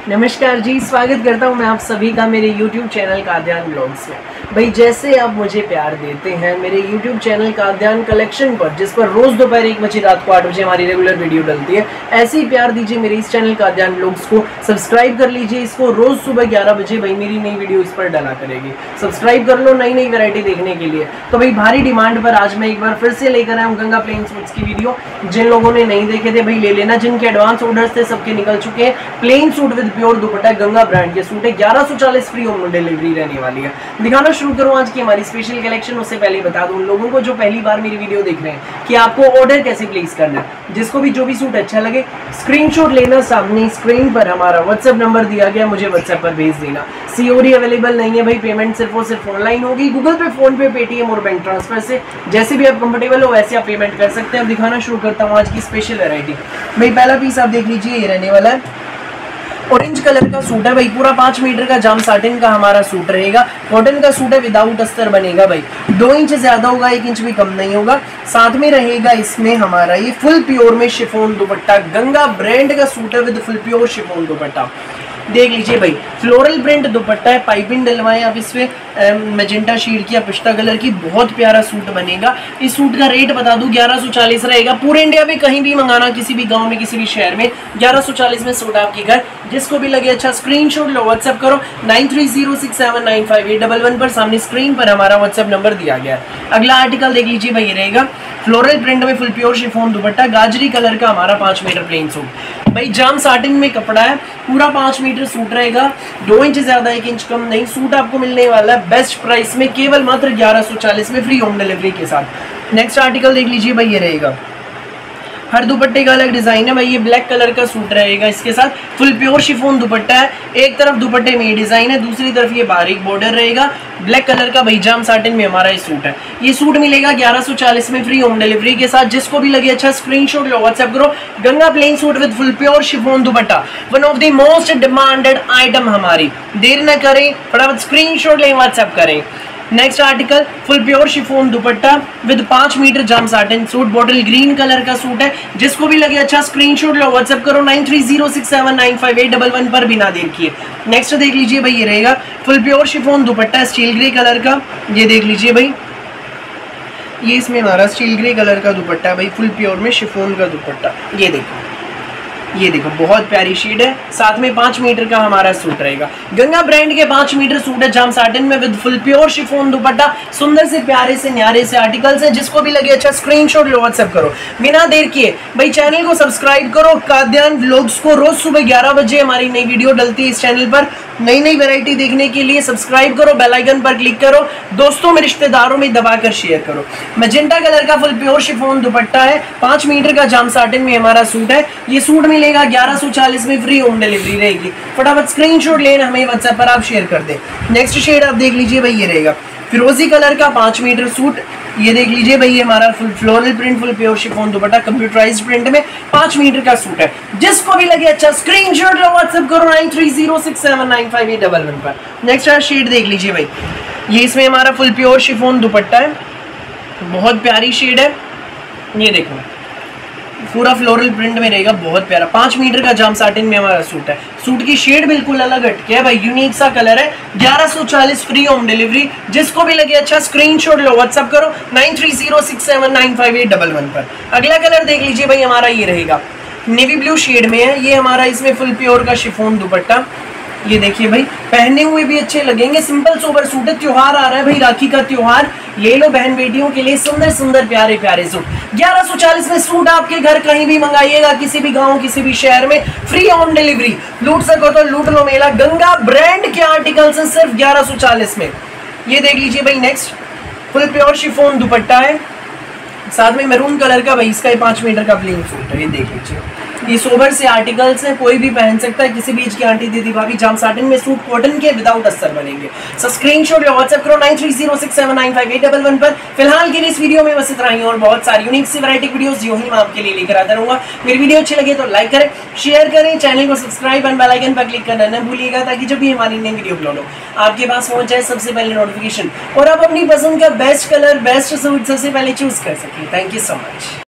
नमस्कार जी, स्वागत करता हूं मैं आप सभी का मेरे YouTube चैनल काद्यान ब्लॉग्स में। भाई जैसे आप मुझे प्यार देते हैं मेरे YouTube चैनल काद्यान कलेक्शन पर, जिस पर रोज़ दोपहर 1 बजे रात को 8 बजे हमारी रेगुलर वीडियो डलती है, ऐसे ही प्यार दीजिए मेरे इस चैनल काद्यान ब्लॉग्स को। सब्सक्राइब कर लीजिए इसको, रोज़ सुबह 11 बजे भाई मेरी नई वीडियो इस पर डला करेगी। सब्सक्राइब कर लो नई नई वैरायटी देखने के लिए। तो भाई भारी डिमांड पर आज मैं एक बार फिर से लेकर आया हूँ गंगा प्लेन सूट्स की वीडियो। जिन लोगों ने नहीं देखे थे भाई ले लेना, जिनके एडवांस ऑर्डर्स थे सबके निकल चुके हैं। Plain suit with pure dupatta, Ganga brand के सूट है, 1140 फ्री होम डिलीवरी रहने वाली है। दिखाना शुरू करूं आज की हमारी स्पेशल कलेक्शन। उससे पहले बता दूं उन लोगों को जो पहली बार मेरी वीडियो देख रहे हैं कि आपको ऑर्डर कैसे प्लेस करना है। जिसको भी जो भी सूट अच्छा लगे स्क्रीनशॉट लेना, सामने स्क्रीन पर हमारा व्हाट्सएप नंबर दिया गया, मुझे व्हाट्सएप पर भेज देना। सीओडी अवेलेबल नहीं है भाई, पेमेंट सिर्फ और सिर्फ ऑनलाइन होगी, गूगल पे, फोन पे, पेटीएम और बैंक ट्रांसफर से। जैसे भी आप कंफर्टेबल हो वैसे आप पेमेंट कर सकते हैं। अब दिखाना शुरू करता हूँ आज की स्पेशल वैरायटी। भाई पहला पीस आप देख लीजिए, ये रहने वाला है ऑरेंज कलर का सूट है भाई, पूरा 5 मीटर का जाम साटिन का हमारा सूट रहेगा। कॉटन का सूट है, विदाउट अस्तर बनेगा भाई, 2 इंच ज्यादा होगा, 1 इंच भी कम नहीं होगा। साथ में रहेगा इसमें हमारा ये फुल प्योर में शिफॉन दुपट्टा, गंगा ब्रांड का सूट है with full pure chiffon dupatta. देख लीजिए भाई, फ्लोरल प्रिंट दुपट्टा है, पाइपिंग डलवाए आप इसमें मैजेंटा शीट की या पिस्ता कलर की, बहुत प्यारा सूट बनेगा। इस सूट का रेट बता दूं 1140 रहेगा। पूरे इंडिया में कहीं भी मंगाना, किसी भी गांव में, किसी भी शहर में, 1140 में सूट आपके घर। जिसको भी लगे अच्छा स्क्रीनशॉट लो, व्हाट्सएप करो 9306795811 पर। सामने स्क्रीन पर हमारा व्हाट्सएप नंबर दिया गया है। अगला आर्टिकल देख लीजिए भाई, ये रहेगा फ्लोरल प्रिंट में फुल प्योर शिफॉन दुपट्टा, गाजरी कलर का हमारा 5 मीटर प्लेन सूट भाई, जाम साटिन में कपड़ा है, पूरा 5 मीटर सूट रहेगा, 2 इंच ज्यादा 1 इंच कम नहीं। सूट आपको मिलने वाला है बेस्ट प्राइस में, केवल मात्र 1140 में, फ्री होम डिलीवरी के साथ। नेक्स्ट आर्टिकल देख लीजिए भाई, ये रहेगा हर दुपट्टे का अलग डिजाइन है भाई, ये ब्लैक कलर का सूट रहेगा, इसके साथ फुल प्योर शिफॉन दुपट्टा है। एक तरफ दुपट्टे में ये डिजाइन है, दूसरी तरफ ये बारीक बॉर्डर रहेगा, ब्लैक कलर का भाई जाम साटिन में हमारा ये सूट है। ये सूट मिलेगा 1140 में, फ्री होम डिलीवरी के साथ। जिसको भी लगे अच्छा स्क्रीनशॉट लो, व्हाट्सएप करो Ganga plain suit with full pure chiffon dupatta, one of the most demanded item हमारी। देर न करें, फटाफट स्क्रीनशॉट लें, व्हाट्सएप करें। Next article full pure chiffon dupatta with 5 metre jam satin suit, bottle green colour का सूट है। जिसको भी लगे अच्छा स्क्रीनशॉट लो, व्हाट्सएप करो 9306795811 पर, बिना देर किए। नेक्स्ट देख लीजिए भाई, ये रहेगा full pure chiffon dupatta, steel grey colour का, ये देख लीजिए भाई, ये इसमें हमारा स्टील ग्रे कलर का दुपट्टा है भाई, फुल प्योर में शिफॉन का दुपट्टा। ये देखो, ये देखो बहुत प्यारी शेड है, साथ में 5 मीटर का हमारा सूट रहेगा। गंगा ब्रांड के 5 मीटर सूट है जाम साटिन में with full pure chiffon dupatta. सुंदर से प्यारे से न्यारे से आर्टिकल्स हैं। जिसको भी लगे अच्छा स्क्रीनशॉट लो, व्हाट्सएप करो बिना देर किए। भाई चैनल को सब्सक्राइब करो, काद्यान व्लॉग्स को रोज सुबह 11 बजे हमारी नई वीडियो डलती है इस चैनल पर। नई नई वैरायटी देखने के लिए सब्सक्राइब करो, बेल आइकन पर क्लिक करो, दोस्तों में रिश्तेदारों में दबाकर शेयर करो। मैजेंटा कलर का फुल प्योर शिफॉन दुपट्टा है, 5 मीटर का जाम साटिन में हमारा सूट है। ये सूट मिलेगा 1140 में, फ्री होम डिलीवरी रहेगी। फटाफट स्क्रीनशॉट लेना, हमें व्हाट्सएप पर आप शेयर कर दें। नेक्स्ट शेड आप देख लीजिए भाई, ये रहेगा फिरोजी कलर का 5 मीटर सूट, ये देख लीजिए भाई, ये हमारा full floral print full pure chiffon dupatta, computerised print में 5 मीटर का सूट है। जिसको भी लगे अच्छा स्क्रीनशॉट लो, व्हाट्सएप करो 9306795811 पर। नेक्स्ट शेड देख लीजिए भाई, ये इसमें हमारा फुल प्योर शिफॉन दुपट्टा है, बहुत प्यारी शेड है। ये देखो पूरा फ्लोरल प्रिंट में रहेगा, बहुत प्यारा, 5 मीटर का जाम साटिन में हमारा सूट है। सूट की शेड बिल्कुल अलग हटके है भाई, यूनिक सा कलर है, 1140 फ्री होम डिलीवरी। जिसको भी लगे अच्छा स्क्रीनशॉट लो, व्हाट्सएप करो 9306795811 पर। अगला कलर देख लीजिए भाई, हमारा ये रहेगा नेवी ब्लू शेड में है, ये हमारा इसमें फुल प्योर का शिफॉन दुपट्टा। ये देखिए भाई, पहने हुए भी अच्छे लगेंगे, सिंपल सोबर सूट है। त्योहार आ रहा है भाई, राखी का त्योहार, ले लो बहन बेटियों के लिए सुंदर सुंदर प्यारे प्यारे सूट। 1140 में सूट आपके घर कहीं भी मंगाइएगा, किसी भी गांव, किसी भी शहर में, फ्री होम डिलीवरी। लूट सको तो लूट लो मेला, गंगा ब्रांड के आर्टिकल्स हैं सिर्फ 1140 में। ये देख लीजिए भाई, next full pure chiffon dupatta है, साथ में मैरून कलर का भाई, इसका 5 मीटर का प्लेन सूट है। ये देख लीजिए, ये सोबर से आर्टिकल्स हैं, कोई भी पहन सकता है, किसी भी एज की आंटी दीदी भाभी। जाम साटिन में सूट, कॉटन के, विदाउट अस्तर बनेंगे। सो स्क्रीनशॉट लो, व्हाट्सएप करो 9306795811 पर। फिलहाल के लिए इस वीडियो में बस इतना ही, और बहुत सारी यूनिक सी वैरायटी वीडियोस जो ही मैं आपके लिए लेकर आता रहूंगा। मेरी वीडियो अच्छी लगे तो लाइक करें, शेयर करें, चैनल को सब्सक्राइब एंड बेल आइकन पर क्लिक करना न भूलिएगा, ताकि जब भी हमारी नई वीडियो अपलोड हो आपके पास पहुंच जाए सबसे पहले नोटिफिकेशन, और आप अपनी पसंद का बेस्ट कलर, बेस्ट सूट सबसे पहले चूज कर सकें। Thank you so much.